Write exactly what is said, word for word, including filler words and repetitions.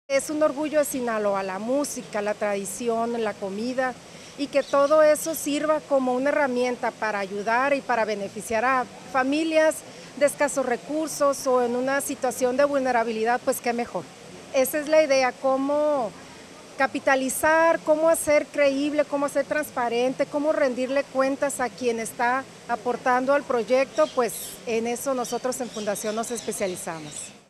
Es un orgullo de Sinaloa, la música, la tradición, la comida, y que todo eso sirva como una herramienta para ayudar y para beneficiar a familias de escasos recursos o en una situación de vulnerabilidad, pues qué mejor. Esa es la idea, cómo capitalizar, cómo hacer creíble, cómo hacer transparente, cómo rendirle cuentas a quien está aportando al proyecto, pues en eso nosotros en Fundación nos especializamos.